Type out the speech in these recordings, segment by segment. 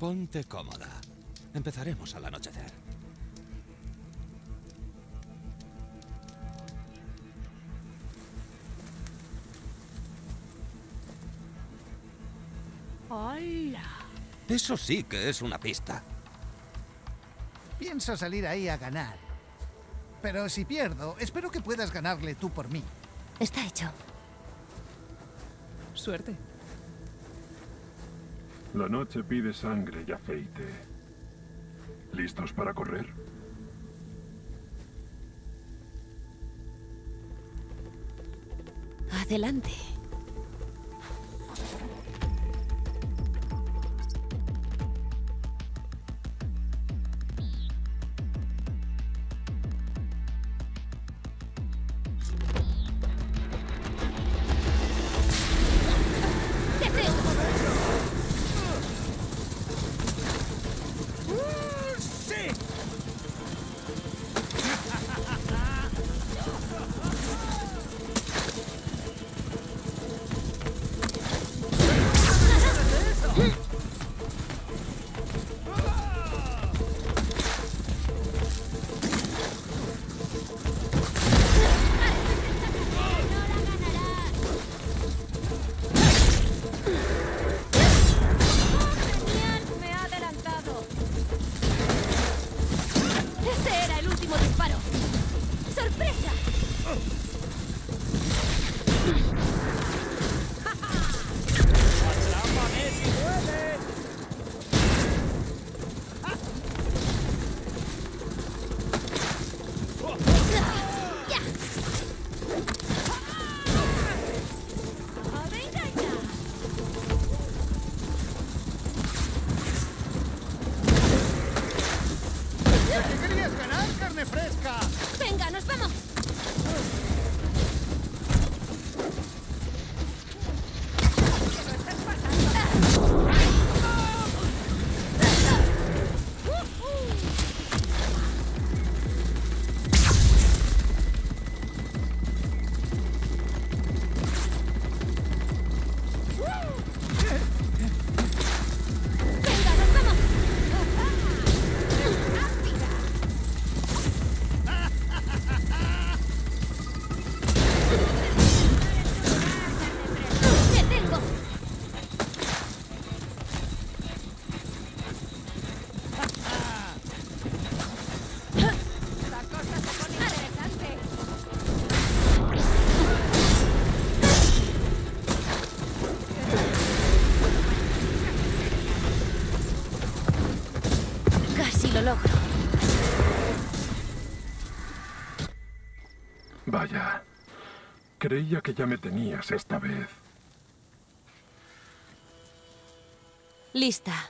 Ponte cómoda. Empezaremos al anochecer. ¡Hola! Eso sí que es una pista. Pienso salir ahí a ganar. Pero si pierdo, espero que puedas ganarle tú por mí. Está hecho. Suerte. La noche pide sangre y aceite. ¿Listos para correr? Adelante. ¡Venga, nos vamos! Lo logro. Vaya. Creía que ya me tenías esta vez. Lista.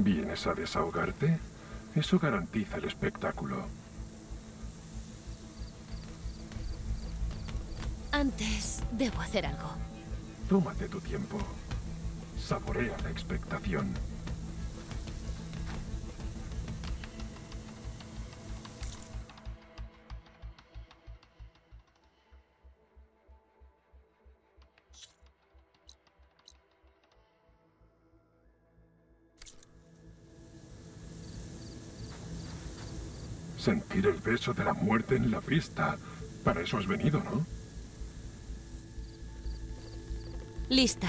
¿Vienes a desahogarte? Eso garantiza el espectáculo. Antes, debo hacer algo. Tómate tu tiempo. Saborea la expectación. Sentir el beso de la muerte en la pista. Para eso has venido, ¿no? Lista.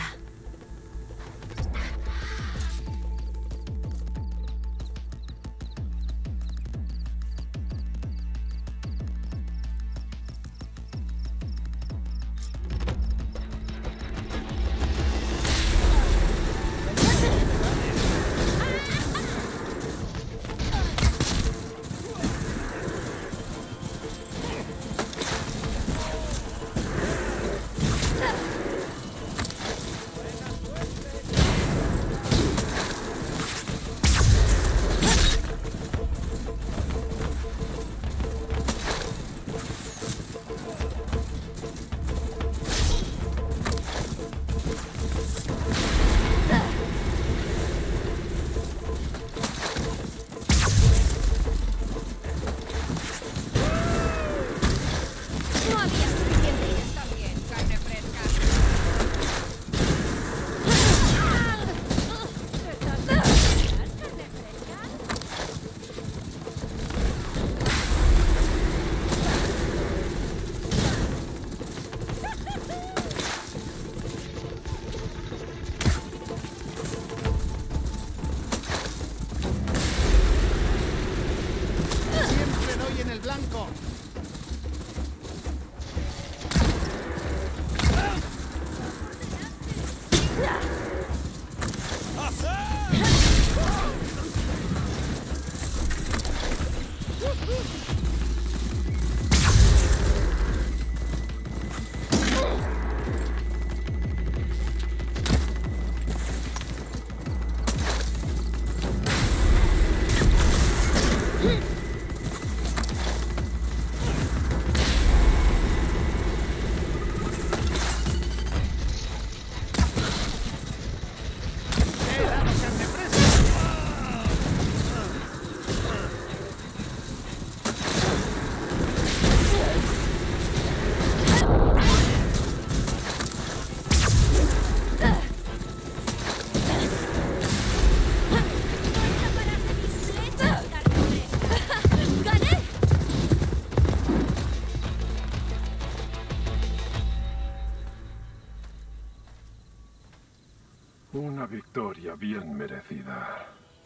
Una victoria bien merecida.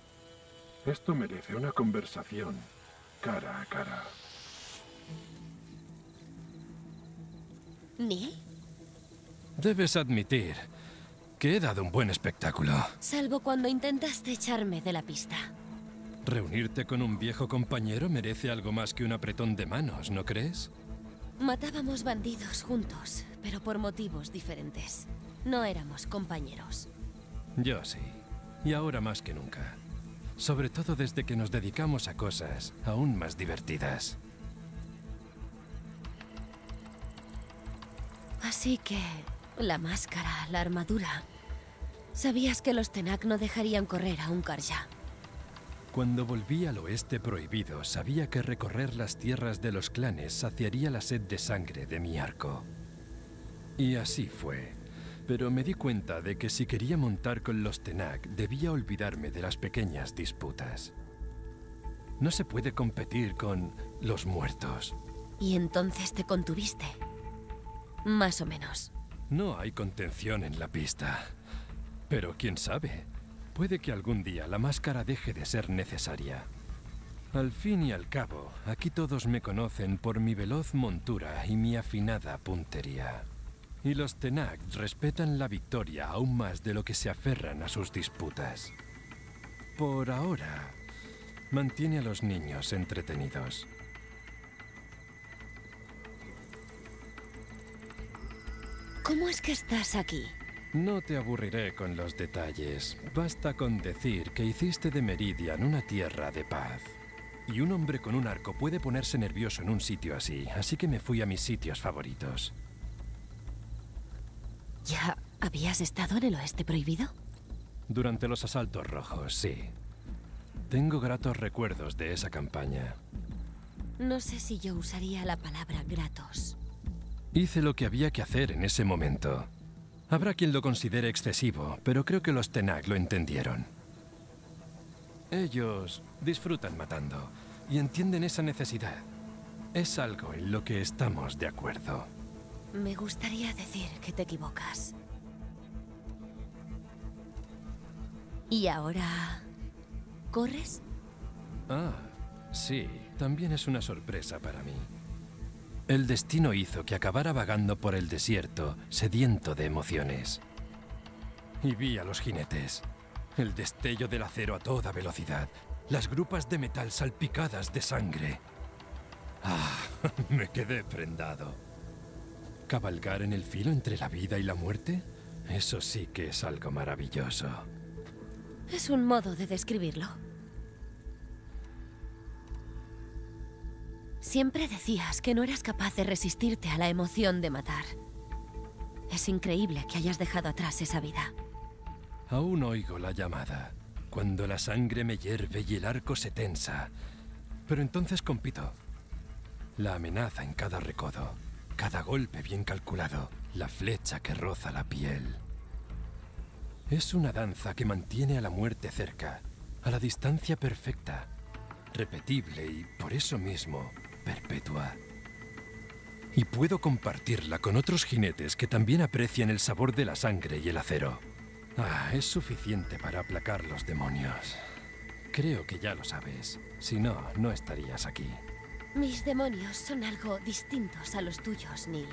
Esto merece una conversación cara a cara. ¿Neil? Debes admitir que he dado un buen espectáculo. Salvo cuando intentaste echarme de la pista. Reunirte con un viejo compañero merece algo más que un apretón de manos, ¿no crees? Matábamos bandidos juntos, pero por motivos diferentes. No éramos compañeros. Yo sí. Y ahora más que nunca. Sobre todo desde que nos dedicamos a cosas aún más divertidas. Así que... la máscara, la armadura... Sabías que los Tenakth no dejarían correr a un Carja. Cuando volví al oeste prohibido, sabía que recorrer las tierras de los clanes saciaría la sed de sangre de mi arco. Y así fue. Pero me di cuenta de que si quería montar con los Tenakth, debía olvidarme de las pequeñas disputas. No se puede competir con los muertos. Y entonces te contuviste. Más o menos. No hay contención en la pista. Pero quién sabe, puede que algún día la máscara deje de ser necesaria. Al fin y al cabo, aquí todos me conocen por mi veloz montura y mi afinada puntería. Y los Tenakth respetan la victoria aún más de lo que se aferran a sus disputas. Por ahora, mantiene a los niños entretenidos. ¿Cómo es que estás aquí? No te aburriré con los detalles. Basta con decir que hiciste de Meridian una tierra de paz. Y un hombre con un arco puede ponerse nervioso en un sitio así que me fui a mis sitios favoritos. ¿Ya habías estado en el Oeste Prohibido? Durante los asaltos rojos, sí. Tengo gratos recuerdos de esa campaña. No sé si yo usaría la palabra gratos. Hice lo que había que hacer en ese momento. Habrá quien lo considere excesivo, pero creo que los Tenakth lo entendieron. Ellos disfrutan matando y entienden esa necesidad. Es algo en lo que estamos de acuerdo. Me gustaría decir que te equivocas. ¿Y ahora corres? Ah, sí, también es una sorpresa para mí. El destino hizo que acabara vagando por el desierto, sediento de emociones. Y vi a los jinetes. El destello del acero a toda velocidad. Las grupas de metal salpicadas de sangre. Ah, me quedé prendado. ¿Cabalgar en el filo entre la vida y la muerte? Eso sí que es algo maravilloso. Es un modo de describirlo. Siempre decías que no eras capaz de resistirte a la emoción de matar. Es increíble que hayas dejado atrás esa vida. Aún oigo la llamada, cuando la sangre me hierve y el arco se tensa. Pero entonces compito. La amenaza en cada recodo, cada golpe bien calculado, la flecha que roza la piel. Es una danza que mantiene a la muerte cerca, a la distancia perfecta, repetible y, por eso mismo, perpetua. Y puedo compartirla con otros jinetes que también aprecian el sabor de la sangre y el acero. Ah, es suficiente para aplacar los demonios. Creo que ya lo sabes. Si no, no estarías aquí. Mis demonios son algo distintos a los tuyos, Neil.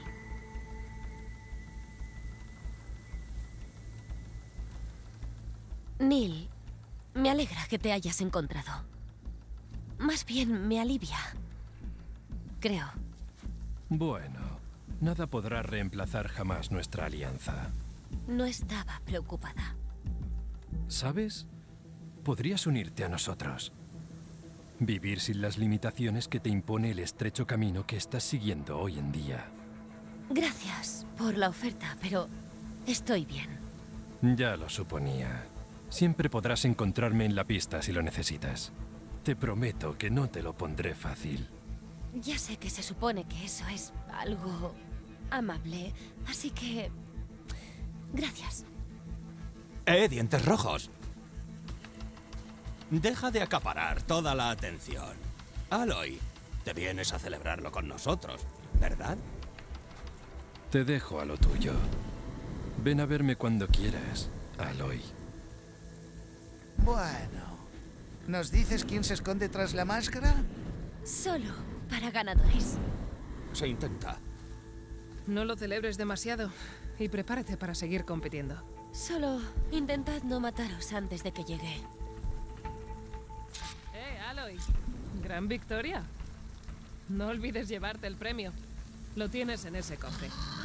Neil, me alegra que te hayas encontrado. Más bien me alivia. Creo. Bueno, nada podrá reemplazar jamás nuestra alianza. No estaba preocupada. ¿Sabes? Podrías unirte a nosotros. Vivir sin las limitaciones que te impone el estrecho camino que estás siguiendo hoy en día. Gracias por la oferta, pero estoy bien. Ya lo suponía. Siempre podrás encontrarme en la pista si lo necesitas. Te prometo que no te lo pondré fácil. Ya sé que se supone que eso es algo amable, así que... Gracias. Dientes rojos. Deja de acaparar toda la atención. Aloy, te vienes a celebrarlo con nosotros, ¿verdad? Te dejo a lo tuyo. Ven a verme cuando quieras, Aloy. Bueno, ¿nos dices quién se esconde tras la máscara? Solo para ganadores. Se intenta. No lo celebres demasiado y prepárate para seguir compitiendo. Solo intentad no mataros antes de que llegue. Aloy, gran victoria. No olvides llevarte el premio. Lo tienes en ese cofre.